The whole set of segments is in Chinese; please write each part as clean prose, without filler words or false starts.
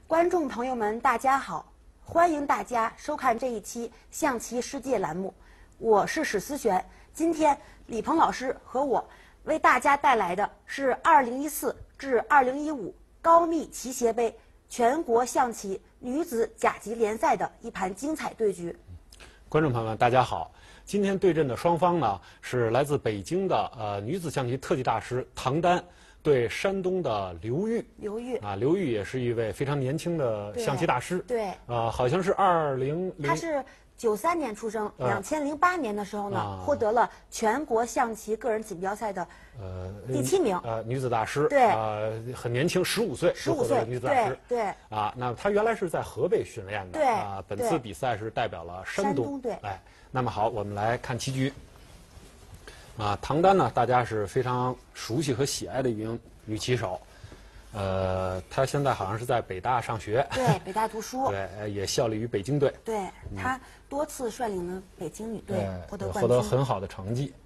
观众朋友们，大家好，欢迎大家收看这一期象棋世界栏目，我是史思璇。今天李鹏老师和我为大家带来的是2014至2015高密棋协杯全国象棋女子甲级联赛的一盘精彩对局。 观众朋友们，大家好。今天对阵的双方呢是来自北京的女子象棋特级大师唐丹对山东的刘玉。刘玉也是一位非常年轻的象棋大师。 对。 好像是他是93年出生，2008年的时候呢，获得了全国象棋个人锦标赛的第7名。 女子大师。 对。 很年轻，15岁就获得了女子大师。 对。 那她原来是在河北训练的。 对。 本次比赛是代表了山东。 对。 那么好，我们来看棋局。唐丹呢，大家是非常熟悉和喜爱的一名女棋手。她现在好像是在北大上学。 对，北大读书。 对，也效力于北京队。 对，她多次率领了北京女队获得冠军， 获得很好的成绩。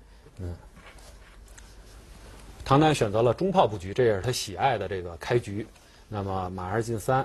唐丹选择了中炮布局，这也是她喜爱的这个开局。那么马二进3，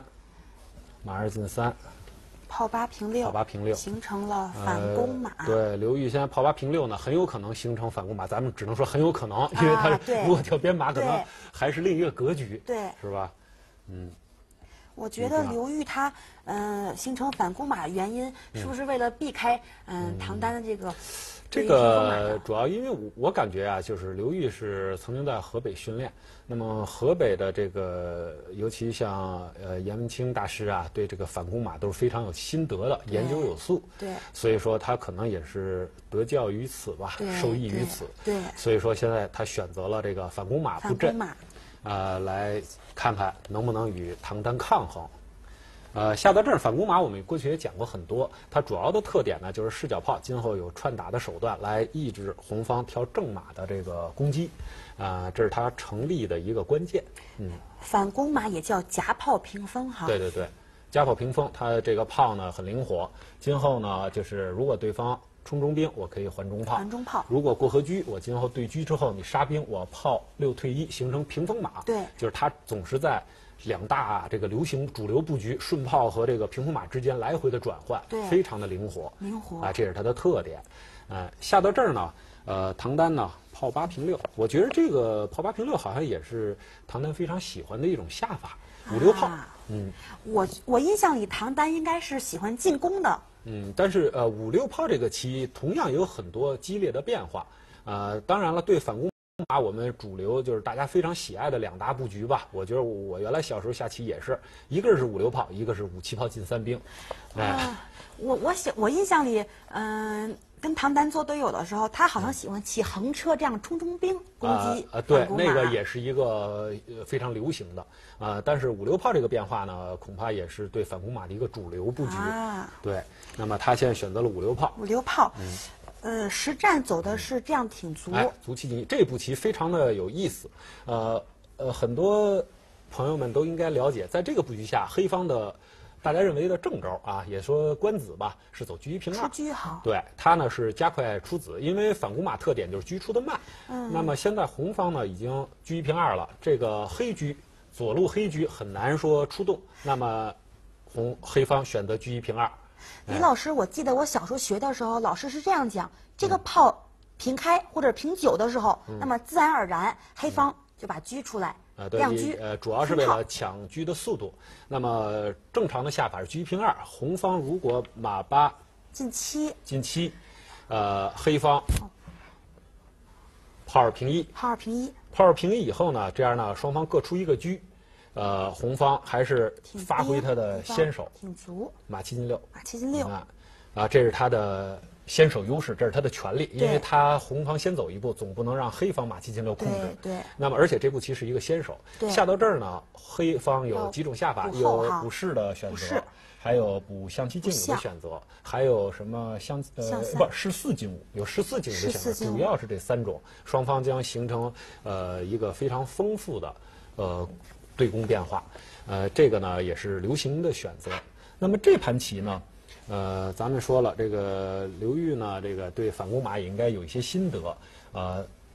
炮8平6，形成了反攻马。 对，刘玉现在炮8平6呢，很有可能形成反攻马。咱们只能说很有可能，因为他如果跳边马，可能还是另一个格局， 对， 是吧？ 我觉得刘玉他形成反攻马原因是不是为了避开唐丹的这个主要因为我感觉啊，就是刘玉是曾经在河北训练，那么河北的这个尤其像严文清大师啊，对这个反攻马都是非常有心得的，研究有素。 对， 所以说他可能也是得教于此吧，受益于此。 对， 所以说现在他选择了这个反攻马布阵，来看看能不能与唐丹抗衡。下到这儿反攻马我们过去也讲过很多，它主要的特点呢就是视角炮今后有串打的手段来抑制红方挑正马的这个攻击，这是它成立的一个关键。 反攻马也叫夹炮屏风哈。 对，夹炮屏风，它这个炮呢很灵活，今后呢就是如果对方冲中兵，我可以还中炮。如果过河车，我今后对车之后你杀兵，我炮6退1，形成屏风马。 对， 就是它总是在两大这个主流布局顺炮和这个屏风马之间来回的转换，非常的灵活这是它的特点。下到这儿呢，唐丹呢炮8平6，我觉得这个炮8平6好像也是唐丹非常喜欢的一种下法，5、6炮。 我印象里唐丹应该是喜欢进攻的。 但是5、6炮这个棋同样有很多激烈的变化。当然了，对反攻马我们主流就是大家非常喜爱的2大布局吧。我觉得我原来小时候下棋也是，一个是5、6炮，一个是5、7炮进3兵。 我印象里，跟唐丹做队友的时候，他好像喜欢骑横车这样冲中兵攻击。 对，那个也是一个非常流行的。但是5、6炮这个变化呢，恐怕也是对反攻马的一个主流布局。对，那么他现在选择了5、6炮。 5、6炮。实战走的是这样挺卒。 卒棋进，这步棋非常的有意思。很多朋友们都应该了解，在这个布局下，黑方的大家认为的正招也说官子吧，是走车1平2。 出车好。 对，他呢是加快出子，因为反攻马特点就是车出的慢。那么现在红方呢已经车1平2了，这个黑车左路黑车很难说出动，那么黑方选择车1平2。 李老师，我记得我小时候学的时候，老师是这样讲：这个炮平开或者平9的时候，那么自然而然黑方就把车出来，亮车。 主要是为了抢车的速度。那么正常的下法是车1平2，红方如果马8 进7， 黑方炮2平1，炮2平1以后呢，这样呢双方各出一个车。红方还是发挥他的先手， 挺卒， 马7进6， 这是他的先手优势，这是他的权利，因为他红方先走一步，总不能让黑方马7进6控制。 对。 那么而且这步棋是一个先手，下到这儿呢，黑方有几种下法，有补士的选择，还有补象棋进5的选择，还有什么士4进5，有士4进5的选择，主要是这3种，双方将形成一个非常丰富的对攻变化，这个呢也是流行的选择。那么这盘棋呢，咱们说了，这个刘玉呢，这个对反攻马也应该有一些心得。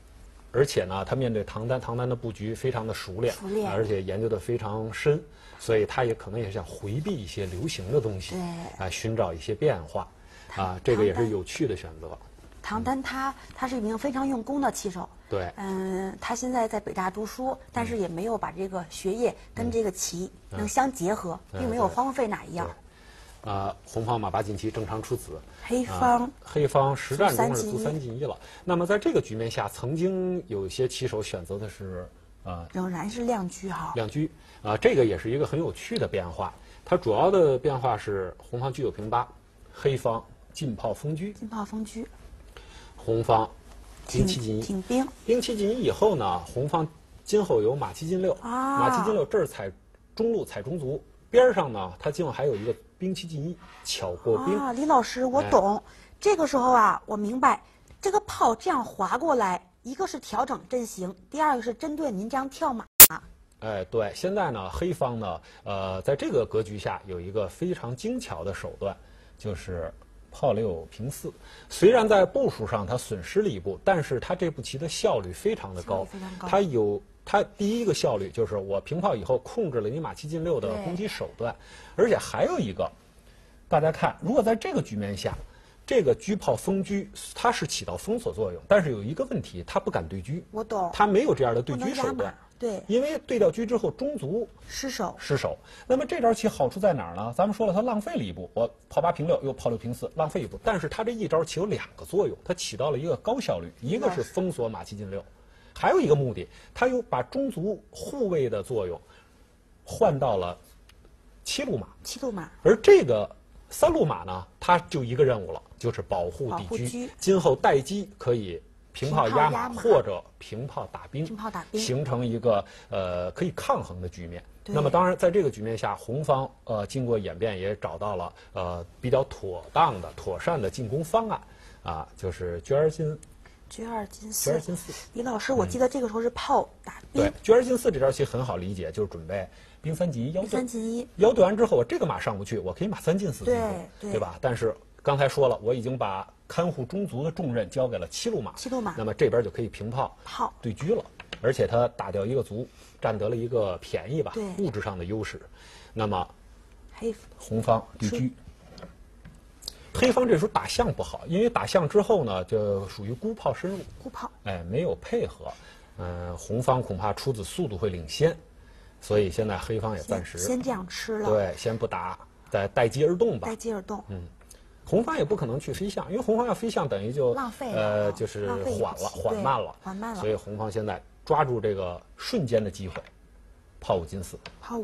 而且呢，他面对唐丹的布局非常的熟练，而且研究的非常深，所以他也可能也想回避一些流行的东西，寻找一些变化，这个也是有趣的选择。 唐丹他是一名非常用功的棋手， 对， 他现在在北大读书，但是也没有把这个学业跟这个棋能相结合，并没有荒废哪一样。 红方马8进7正常出子， 黑方实战中是卒3进1了。那么在这个局面下，曾经有一些棋手选择的是仍然是亮车哈。 亮车这个也是一个很有趣的变化。它主要的变化是红方车有平8，黑方进炮封车。 进炮封车。 红方兵7进1。 挺兵。 兵7进1以后呢，红方今后有马7进6。马7进6这儿踩中路踩中卒，边上呢，它今后还有一个兵7进1，巧过兵。 李老师，我懂。这个时候我明白，这个炮这样划过来，一个是调整阵型，第二个是针对您这样跳马。 对，现在呢，黑方呢，在这个格局下有一个非常精巧的手段，就是炮6平4。虽然在步数上它损失了一步，但是它这步棋的效率非常的高。它第一个效率就是我平炮以后控制了你马7进6的攻击手段，而且还有一个，大家看，如果在这个局面下，这个车炮封车，它是起到封锁作用，但是有一个问题，它不敢对车。 我懂。 它没有这样的对车手段。 对， 因为对掉车之后中卒失手。 那么这招棋好处在哪儿呢？咱们说了，它浪费了一步，我炮8平6又炮6平4，浪费一步。但是它这一招棋有2个作用，它起到了一个高效率，一个是封锁马7进6，还有一个目的，它又把中卒护卫的作用换到了7路马。而这个3路马呢，它就一个任务了，就是保护底车。今后待机可以平炮压马或者平炮打兵，形成一个可以抗衡的局面。那么当然，在这个局面下，红方经过演变也找到了比较妥善的进攻方案就是车2进4。 李老师，我记得这个时候是炮打兵。 对，车2进4这招棋很好理解，就是准备兵3进1腰对。腰对完之后，我这个马上不去，我可以马3进4进攻，对吧？但是刚才说了，我已经把看护中卒的重任交给了7路马，那么这边就可以平炮对车了，而且他打掉一个卒，占得了一个便宜吧，物质上的优势。那么红方对车，黑方这时候打象不好，因为打象之后呢，就属于孤炮深入，没有配合，红方恐怕出子速度会领先，所以现在黑方也暂时先这样吃了， 对，先不打，再待机而动吧，红方也不可能去飞象，因为红方要飞象等于就浪费了， 就是缓慢了，所以红方现在抓住这个瞬间的机会，炮5进4。 炮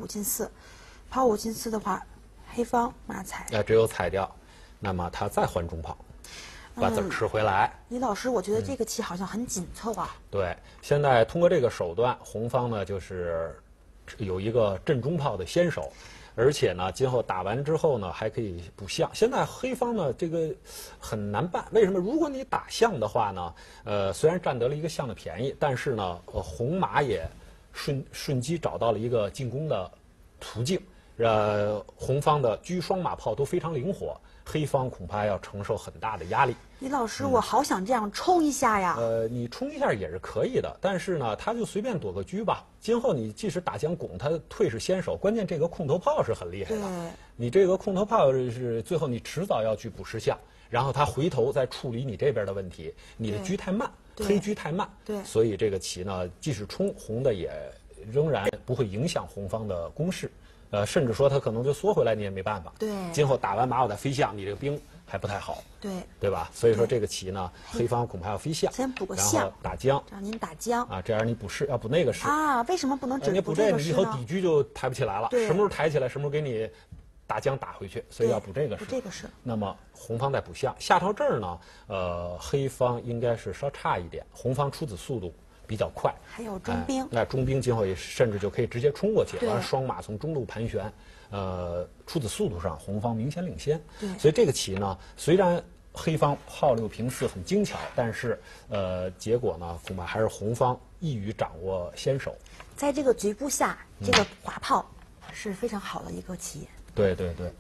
5进4的话，黑方马踩， 只有踩掉，那么他再换中炮，把子吃回来。 李老师，我觉得这个棋好像很紧凑啊。 对，现在通过这个手段，红方呢就是有一个镇中炮的先手。而且呢，今后打完之后呢，还可以补象。现在黑方呢，这个很难办。为什么？如果你打象的话呢，虽然占得了一个象的便宜，但是呢，红马也瞬机找到了一个进攻的途径。红方的车双马炮都非常灵活，黑方恐怕要承受很大的压力。 李老师，我好想这样冲一下呀！ 你冲一下也是可以的，但是呢，他就随便躲个车吧。今后你即使打将拱，他退是先手，关键这个空头炮是很厉害的。你这个空头炮是最后你迟早要去补失象，然后他回头再处理你这边的问题。你的车太慢，黑车太慢，所以这个棋呢，即使冲红的也仍然不会影响红方的攻势。甚至说他可能就缩回来，你也没办法。今后打完马我再飞象，你这个兵还不太好。对吧？所以说这个棋呢，黑方恐怕要飞象， 先补个象， 然后打将， 让您打将这样你补士要补那个士为什么不能只补这个？以后底车就抬不起来了。什么时候抬起来，什么时候给你打将打回去，所以要补这个士。那么红方再补象，下到这儿呢，黑方应该是稍差一点，红方出子速度比较快， 还有中兵， 那中兵今后也甚至就可以直接冲过去，完双马从中路盘旋，出子速度上红方明显领先。所以这个棋呢，虽然黑方炮6平4很精巧，但是结果呢，恐怕还是红方易于掌握先手。 在这个局部下，这个滑炮是非常好的一个棋。 对。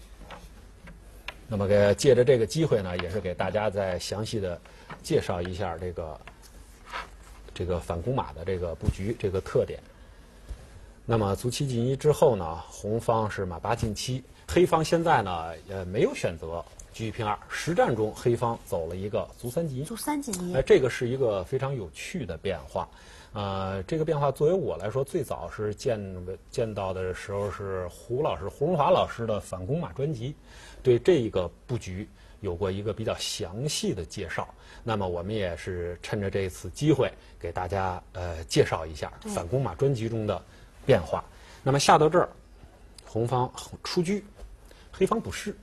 那么借着这个机会呢，也是给大家再详细的介绍一下这个反攻马的这个布局这个特点。那么卒七进一之后呢，红方是马八进七，黑方现在呢没有选择车一平二，实战中黑方走了一个卒三进一。 卒三进一， 这个是一个非常有趣的变化。这个变化作为我来说，最早是见到的时候是胡荣华老师的反攻马专辑，对这个布局有过一个比较详细的介绍。那么我们也是趁着这次机会给大家介绍一下反攻马专辑中的变化。那么下到这儿，红方出车，黑方补士。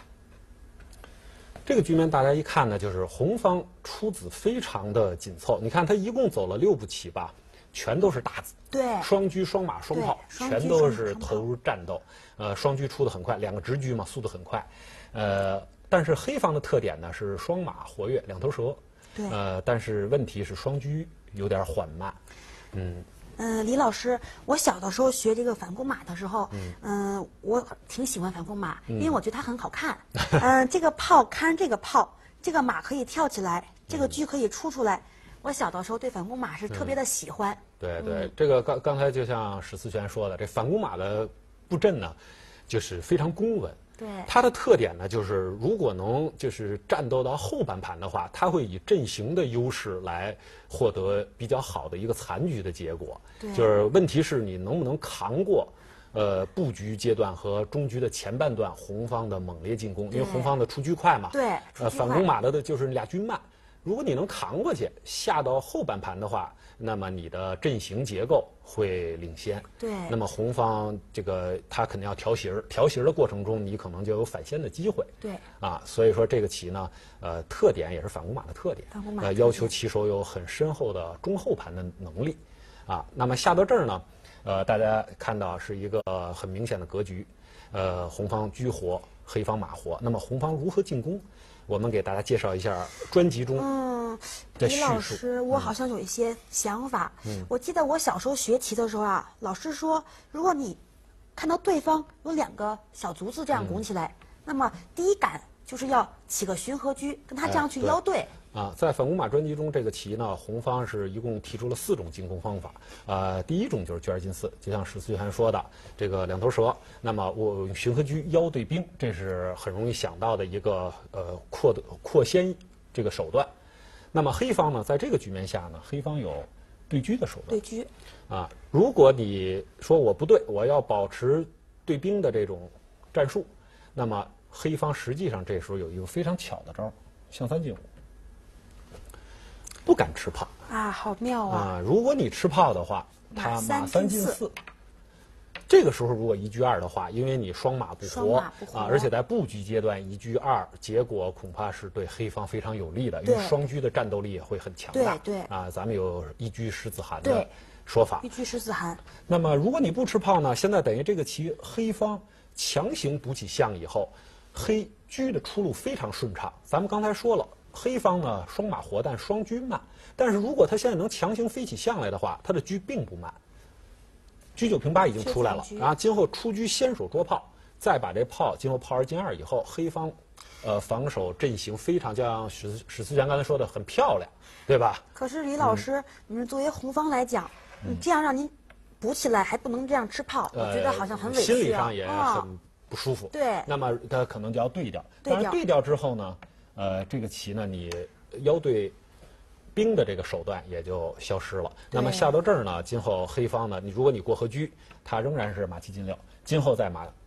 这个局面大家一看呢，就是红方出子非常的紧凑。你看他一共走了6步棋吧，全都是大子， 对， 双车、双马、双炮，全都是投入战斗。双车出得很快，2个直车嘛，速度很快。但是黑方的特点呢是双马活跃，2头蛇。 对。 但是问题是双车有点缓慢。 李老师，我小的时候学这个反攻马的时候，我挺喜欢反攻马，因为我觉得它很好看。这个炮看这个炮，这个马可以跳起来，这个车可以出来。我小的时候对反攻马是特别的喜欢。 对对，这个刚才就像史思璇说的，这反攻马的布阵呢，就是非常公稳。 对， 它的特点呢，就是如果能就是战斗到后半盘的话，它会以阵型的优势来获得比较好的一个残局的结果。 对， 就是问题是你能不能扛过，布局阶段和中局的前半段红方的猛烈进攻，因为红方的出车快嘛。 对， 反攻马的就是俩车慢。如果你能扛过去，下到后半盘的话，那么你的阵型结构会领先。 对。 那么红方这个他肯定要调型，调型的过程中你可能就有反先的机会。 对。 所以说这个棋呢，特点也是反攻马的特点。 反攻马要求棋手有很深厚的中后盘的能力。那么下到这儿呢，大家看到是一个很明显的格局，红方车活，黑方马活。那么红方如何进攻？我们给大家介绍一下专辑中的叙述。 李老师，我好像有一些想法。我记得我小时候学棋的时候啊，老师说，如果你看到对方有2个小卒子这样拱起来，那么第一杆就是要起个巡河车，跟他这样去邀对。 在反攻马专辑中，这个棋呢，红方是一共提出了4种进攻方法。第一种就是车2进4，就像史思璇说的，这个2头蛇。那么我用巡河车邀对兵，这是很容易想到的一个扩先这个手段。那么黑方呢，在这个局面下呢，黑方有对车的手段。 对车。 如果你说我不对，我要保持对兵的这种战术，那么黑方实际上这时候有一个非常巧的招，象3进5。不敢吃炮好妙啊！ 如果你吃炮的话，他马3进4。这个时候如果1车2的话，因为你双马不活而且在布局阶段1车2，结果恐怕是对黑方非常有利的，因为双车的战斗力也会很强大。 对咱们有1车10子寒的说法。 1车10子寒。 那么如果你不吃炮呢？现在等于这个棋黑方强行补起象以后，黑车的出路非常顺畅。咱们刚才说了。黑方呢双马活，但双车慢。但是如果他现在能强行飞起象来的话，他的车并不慢。车9平8已经出来了，然后今后出车先手捉炮，再把这炮今后炮2进2以后，黑方防守阵型非常像史思璇刚才说的很漂亮，对吧？ 可是李老师，你们作为红方来讲，你这样让您补起来还不能这样吃炮，我觉得好像很委屈。 心理上也很不舒服。 对。 那么他可能就要对调，但是对调之后呢？这个棋呢，你邀对兵的这个手段也就消失了。那么下到这儿呢，今后黑方呢，如果你过河车，它仍然是马7进6，今后再马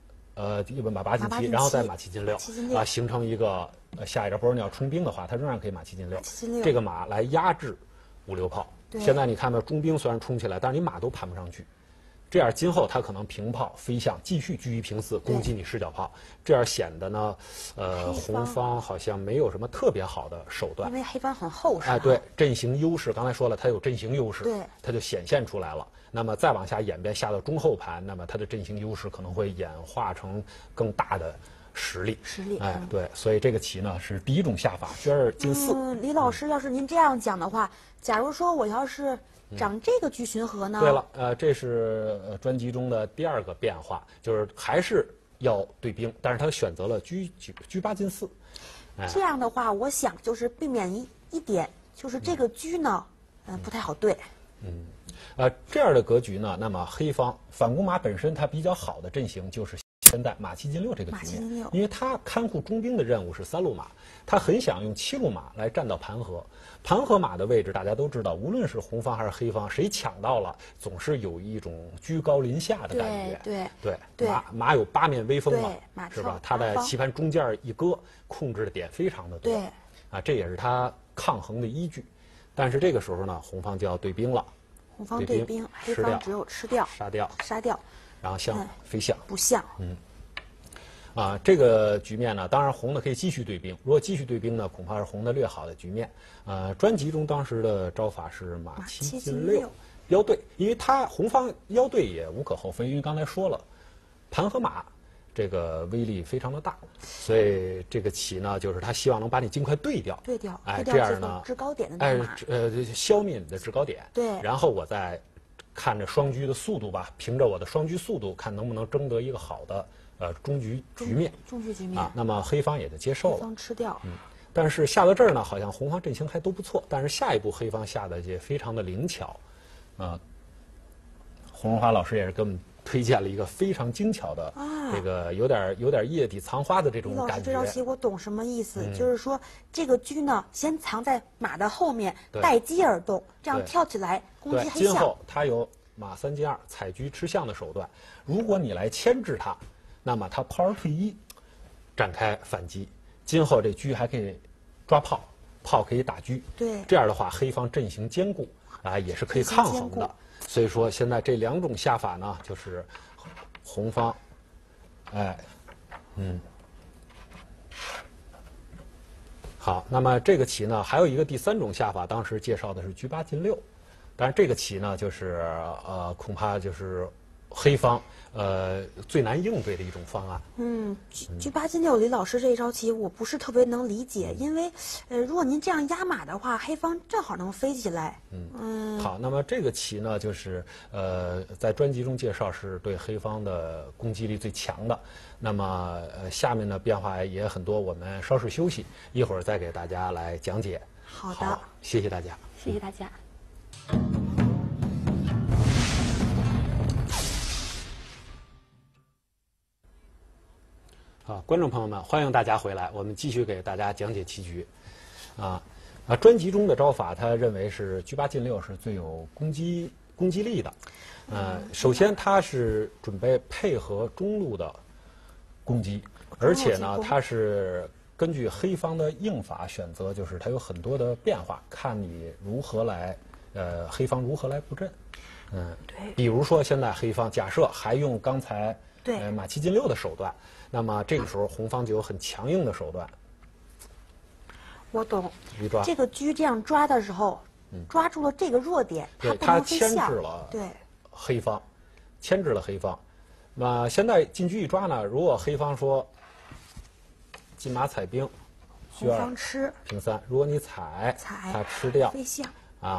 8进7，然后再马7进6，形成一个下一招，不是你要冲兵的话，它仍然可以马7进6，这个马来压制5、6炮。现在你看到中兵虽然冲起来，但是你马都攀不上去。这样今后他可能平炮飞象，继续车1平4攻击你视角炮，这样显得呢，红方好像没有什么特别好的手段， 因为黑方很厚实。 对，阵型优势，刚才说了，他有阵型优势， 对， 他就显现出来了。那么再往下演变，下到中后盘，那么他的阵型优势可能会演化成更大的实力。对，所以这个棋呢是第一种下法，车2进4。 李老师，要是您这样讲的话，假如说我要是长这个车巡河呢？ 对了，这是专辑中的第2个变化，就是还是要对兵，但是他选择了车8进4。 这样的话，我想就是避免一点，就是这个车呢不太好对。 这样的格局呢，那么黑方反攻马本身它比较好的阵型就是现在马7进6这个局面，因为他看护中兵的任务是3路马，他很想用7路马来占到盘河。盘河马的位置大家都知道，无论是红方还是黑方，谁抢到了，总是有一种居高临下的感觉。对，马有8面威风嘛，是吧？他在棋盘中间一搁，控制的点非常的多。这也是他抗衡的依据。但是这个时候呢，红方就要对兵了。 红方对兵，黑方只有吃掉、杀掉， 然后象飞象， 不象。 这个局面呢，当然红的可以继续对兵。如果继续对兵呢，恐怕是红的略好的局面。专辑中当时的招法是马7进6，腰对，因为红方腰对也无可厚非，因为刚才说了，盘和马这个威力非常的大，所以这个棋呢，就是他希望能把你尽快对掉，这样呢， 制高点的马， 消灭你的制高点， 对， 然后我再看着双车的速度吧，凭着我的双车速度，看能不能争得一个好的中局面。那么黑方也就接受了。 黑方吃掉。 但是下到这儿呢，好像红方阵型还都不错，但是下一步黑方下的也非常的灵巧。洪荣华老师也是给我们推荐了一个非常精巧的，这个有点叶底藏花的这种感觉。 李老师，这道题我懂什么意思，就是说这个车呢，先藏在马的后面，待机而动，这样跳起来攻击黑象。 今后他有马3进2采车吃象的手段，如果你来牵制他，那么他炮而退1，展开反击。今后这车还可以抓炮，炮可以打车。 对， 这样的话黑方阵型坚固也是可以抗衡的。所以说现在这2种下法呢，就是红方，好，那么这个棋呢，还有一个第3种下法，当时介绍的是车8进6，但是这个棋呢，就是恐怕就是黑方最难应对的一种方案。 车8进6，李老师这一招棋我不是特别能理解，因为如果您这样压马的话，黑方正好能飞起来。 好，那么这个棋呢，就是在专辑中介绍是对黑方的攻击力最强的。那么下面的变化也很多，我们稍事休息，一会儿再给大家来讲解。 好的， 谢谢大家。 谢谢大家。 观众朋友们，欢迎大家回来，我们继续给大家讲解棋局。专辑中的招法，他认为是车8进6是最有攻击力的。首先他是准备配合中路的攻击，而且呢，他是根据黑方的应法选择，就是它有很多的变化，看你如何来，黑方如何来布阵。 对。 比如说现在黑方假设还用刚才马7进6的手段。那么这个时候，红方就有很强硬的手段。 我懂。这个车这样抓的时候，抓住了这个弱点， 他牵制了黑方，牵制了黑方。那现在进车一抓呢，如果黑方说进马踩兵， 红方吃平3，如果你踩他吃掉飞象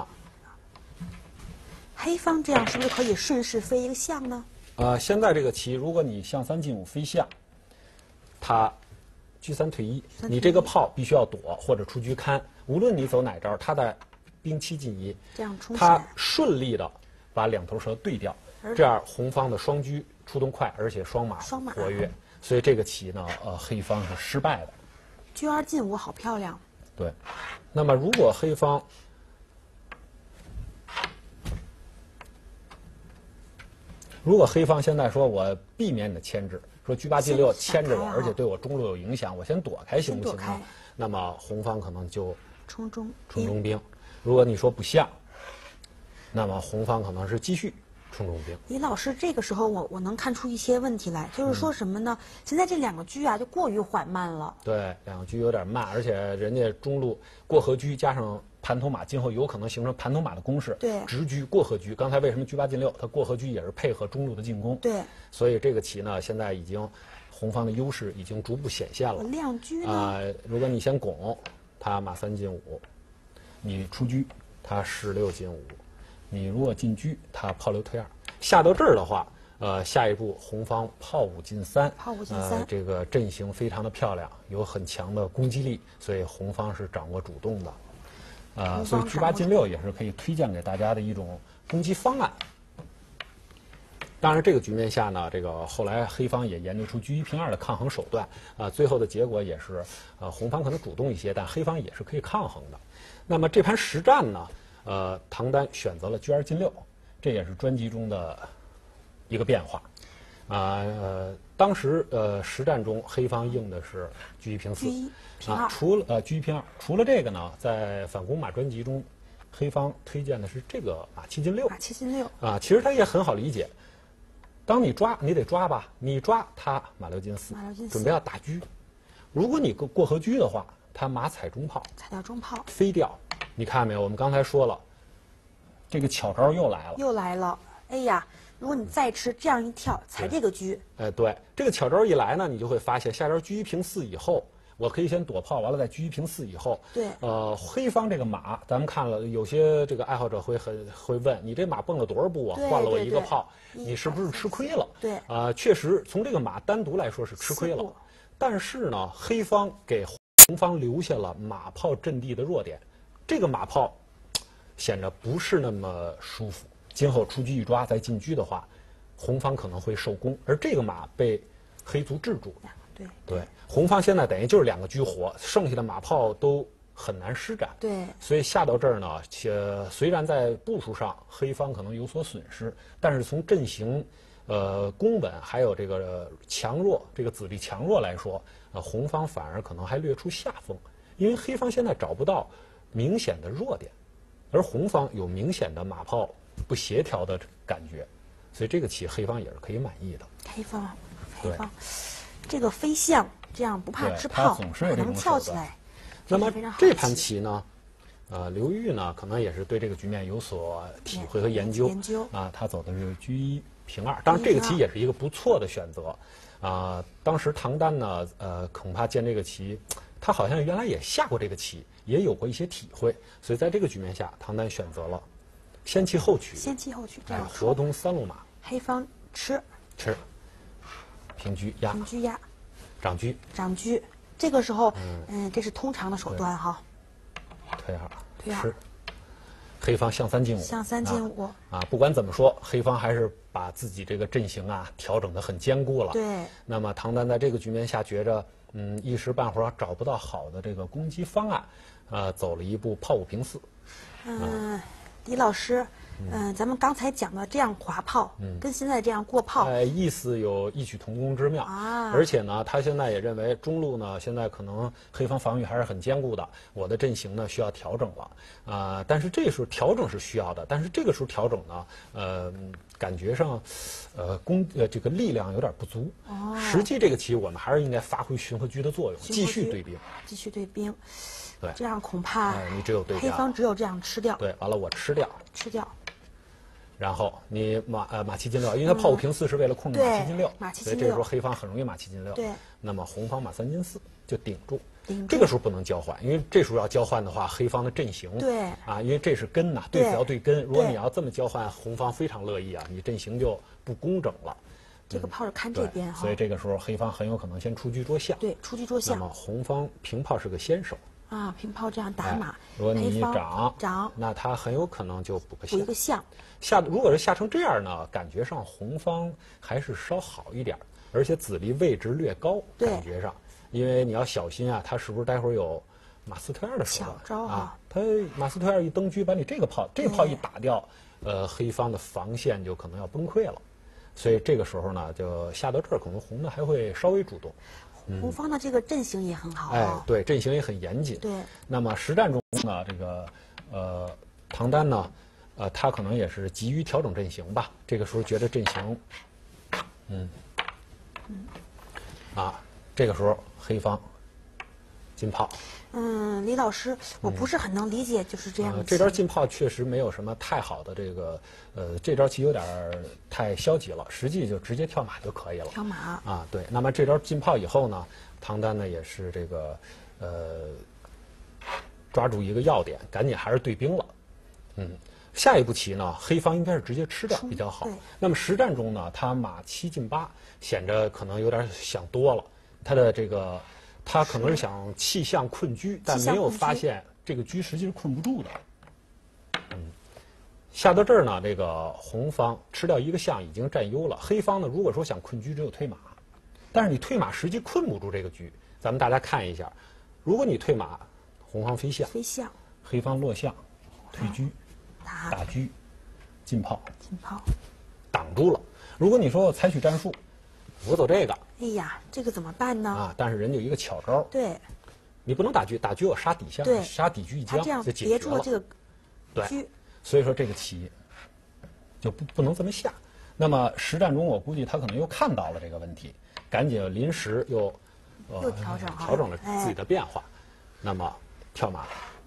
黑方这样是不是可以顺势飞一个象呢？ 现在这个棋，如果你象3进5飞象。他车3退1，你这个炮必须要躲或者出车看，无论你走哪招，他在兵7进1， 这样冲他顺利的把2头蛇对掉，这样红方的双车出动快，而且双马活跃，所以这个棋呢，黑方是失败的。 车2进5好漂亮。 对，那么如果黑方现在说我避免你的牵制。说车8进6牵着我，而且对我中路有影响，我先躲开行不行呢？那么红方可能就冲中兵。如果你说不像，那么红方可能是继续冲中兵。 李老师，这个时候我能看出一些问题来，就是说什么呢？现在这2个车就过于缓慢了。 对，2个车有点慢，而且人家中路过河车加上盘头马，今后有可能形成盘头马的攻势。 对， 直车过河车，刚才为什么车8进6？它过河车也是配合中路的进攻。 对， 所以这个棋呢，现在已经红方的优势已经逐步显现了。 亮车呢？ 如果你先拱，他马3进5，你出车，他士6进5，你如果进车，他炮6退2。下到这儿的话，下一步红方炮5进3，这个阵型非常的漂亮，有很强的攻击力，所以红方是掌握主动的。 所以车8进6也是可以推荐给大家的一种攻击方案。当然，这个局面下呢，这个后来黑方也研究出车1平2的抗衡手段最后的结果也是红方可能主动一些，但黑方也是可以抗衡的。那么这盘实战呢，唐丹选择了车2进6，这也是专辑中的一个变化。当时实战中黑方应的是车1平4除了车1平2，除了这个呢，在反攻马专辑中，黑方推荐的是这个马7进6。 马7进6 其实它也很好理解。当你抓，你得抓吧，你抓他马6进4，准备要打车。如果你过河车的话，他马踩中炮， 踩掉中炮， 飞掉。你看没有？我们刚才说了，这个巧招又来了， 又来了。哎呀！如果你再吃这样一跳，踩这个车， 对，这个巧招一来呢，你就会发现下招车1平4以后，我可以先躲炮，完了再车1平4以后， 对， 黑方这个马，咱们看了，有些这个爱好者会问，你这马蹦了多少步啊？换了我一个炮，你是不是吃亏了？ 对， 确实从这个马单独来说是吃亏了，但是呢，黑方给红方留下了马炮阵地的弱点，这个马炮显得不是那么舒服。今后出车一抓再进车的话，红方可能会受攻，而这个马被黑卒制住。对，红方现在等于就是2个车活，剩下的马炮都很难施展。 对， 所以下到这儿呢，虽然在步数上黑方可能有所损失，但是从阵型、攻本还有这个强弱、这个子力强弱来说，红方反而可能还略出下风，因为黑方现在找不到明显的弱点，而红方有明显的马炮不协调的感觉，所以这个棋黑方也是可以满意的。 黑方，这个飞象这样不怕吃炮，还能跳起来。 那么这盘棋呢，刘玉呢可能也是对这个局面有所体会和研究他走的是车1平2，当然这个棋也是一个不错的选择当时唐丹呢，恐怕见这个棋，他好像原来也下过这个棋，也有过一些体会，所以在这个局面下，唐丹选择了先弃后取， 这样河东3路马， 黑方吃平车压，长车， 这个时候，这是通常的手段哈。 推2吃，黑方向3进5， 向3进5 不管怎么说，黑方还是把自己这个阵型调整得很坚固了。 对。 那么唐丹在这个局面下觉着，一时半会儿找不到好的这个攻击方案，走了一步炮5平4。 李老师，咱们刚才讲的这样滑炮，跟现在这样过炮， 意思有异曲同工之妙而且呢，他现在也认为中路呢，现在可能黑方防御还是很坚固的，我的阵型呢需要调整了但是这时候调整是需要的，但是这个时候调整呢，感觉上，这个力量有点不足。实际这个棋我们还是应该发挥巡河车的作用，继续对兵。对， 这样恐怕你只有对黑方只有这样吃掉。 对，完了我吃掉。然后你马7进6，因为他炮5平4是为了控制马7进6，所以这个时候黑方很容易马7进6。 对， 那么红方马3进4就顶住。这个时候不能交换，因为这时候要交换的话，黑方的阵型因为这是根对子要对根，如果你要这么交换，红方非常乐意你阵型就不工整了。 这个炮是看这边所以这个时候黑方很有可能先出车捉象。 对，出车捉象。 那么红方平炮是个先手。 平炮这样打马， 如果你一长， 那他很有可能就补个象。如果是下成这样呢，感觉上红方还是稍好一点，而且子力位置略高，感觉上，因为你要小心他是不是待会儿有马4推2的手段他马4推2一登车，把你这个炮一打掉，黑方的防线就可能要崩溃了，所以这个时候呢，就下到这儿，可能红的还会稍微主动。 红方的这个阵型也很好对，阵型也很严谨。 对， 那么实战中呢，这个唐丹呢，他可能也是急于调整阵型吧。这个时候觉得阵型，这个时候黑方进炮。 李老师，我不是很能理解，就是这样。 这招进炮确实没有什么太好的这个，这招棋有点太消极了，实际就直接跳马就可以了。 跳马对。那么这招进炮以后呢，唐丹呢也是这个，抓住一个要点，赶紧还是对兵了。下一步棋呢，黑方应该是直接吃掉比较好。那么实战中呢，他马7进8，显着可能有点想多了，他的这个。他可能是想弃象困车，但没有发现这个车实际是困不住的。下到这儿呢，这个红方吃掉一个象已经占优了。黑方呢，如果说想困车，只有退马，但是你退马实际困不住这个车。咱们大家看一下，如果你退马，红方飞象，黑方落象，退车，打车，进炮，挡住了。如果你说我采取战术，我走这个， 哎呀，这个怎么办呢？ 啊，但是人家有一个巧招， 对， 你不能打车，打车我杀底象，杀底车一将就解决了。 别住了这个对，所以说这个棋就不能这么下。那么实战中，我估计他可能又看到了这个问题，赶紧临时又调整了自己的变化。那么跳马，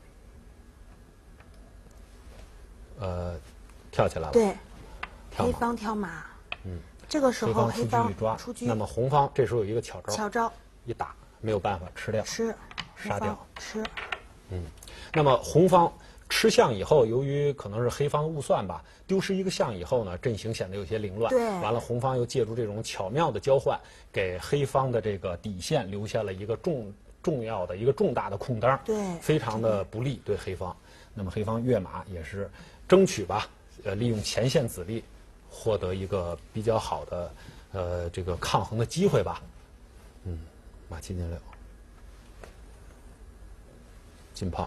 跳起来了。 对，黑方跳马。这个时候黑方出车。 那么红方这时候有一个巧招，一打没有办法吃掉，杀掉。那么红方吃象以后，由于可能是黑方的误算吧，丢失一个象以后呢，阵型显得有些凌乱。 对， 完了红方又借助这种巧妙的交换，给黑方的这个底线留下了一个重要的一个重大的空当。 对， 非常的不利对黑方。那么黑方跃马也是争取吧，利用前线子力，获得一个比较好的这个抗衡的机会吧。马7进6，进炮。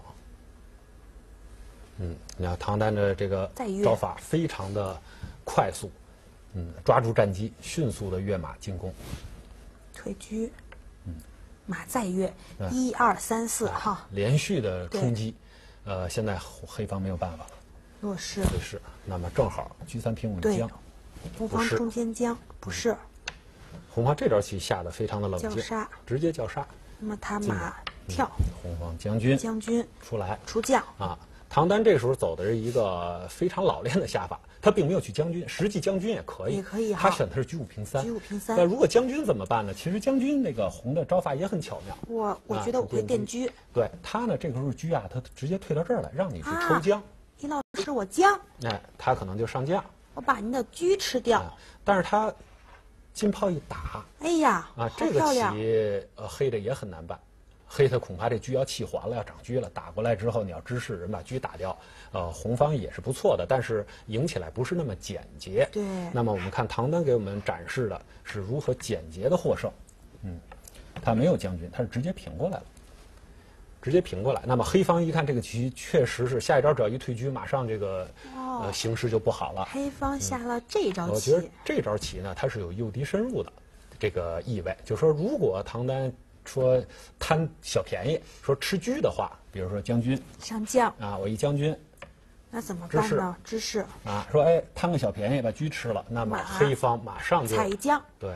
你看唐丹的这个招法非常的快速，抓住战机，迅速的跃马进攻， 退车，马再跃，1、2、3、4哈， 连续的冲击，现在黑方没有办法了， 弱势， 那么正好车3平5将， 红方中间将不是， 红方这招棋下的非常的冷静，直接叫杀， 那么他马跳， 红方将军出来出将啊。唐丹这时候走的是一个非常老练的下法，他并没有去将军，实际将军也可以，他选的是车5平3。那如果将军怎么办呢？其实将军那个红的招法也很巧妙。 我觉得我会垫车。 对他呢，这个时候车啊，他直接退到这儿来，让你去抽将。 易老师，我将。 他可能就上将。 我把您的车吃掉。 但是他进炮一打， 哎呀， 这个棋黑的也很难办。黑的恐怕这车要气还了，要长车了。打过来之后，你要支势，人把车打掉。红方也是不错的，但是赢起来不是那么简洁。 对。 那么我们看唐丹给我们展示的是如何简洁的获胜。他没有将军，他是直接平过来了，那么黑方一看这个棋确实是下一招，只要一退车，马上这个形势就不好了。 黑方下了这招棋， 我觉得这招棋呢，它是有诱敌深入的这个意味。就是说，如果唐丹说贪小便宜，说吃车的话，比如说将军上将我一将军， 那怎么办呢？知识说贪个小便宜把车吃了，那么黑方马上就踩一将， 对，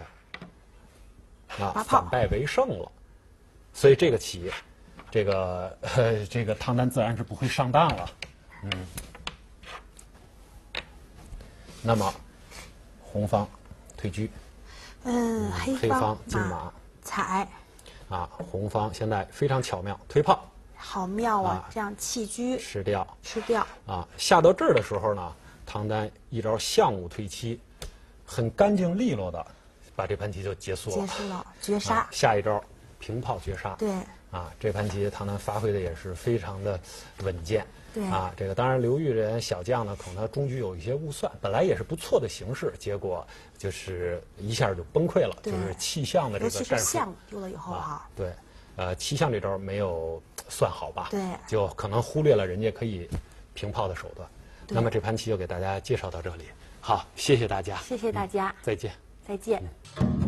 反败为胜了。所以这个棋，这个唐丹自然是不会上当了。那么红方退车， 黑方进马踩。 红方现在非常巧妙，推炮， 好妙啊！这样弃车吃掉，下到这儿的时候呢，唐丹一招象5退7，很干净利落的把这盘棋就结束了， 绝杀。 下一招平炮绝杀， 对， 这盘棋唐丹发挥的也是非常的稳健。 对这个当然刘裕人小将呢，可能他中局有一些误算，本来也是不错的形势，结果就是一下就崩溃了，就是弃象的这个战术， 尤其是象丢了以后对，弃象这招没有算好吧？ 对， 就可能忽略了人家可以平炮的手段。那么这盘棋就给大家介绍到这里，好，谢谢大家， 谢谢大家， 再见， 再见。